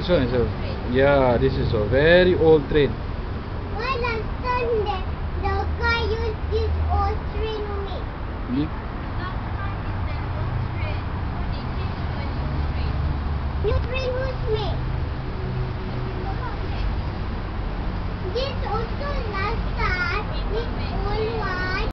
This one is a, yeah, this is a very old train. Why does the guy use this old train on me?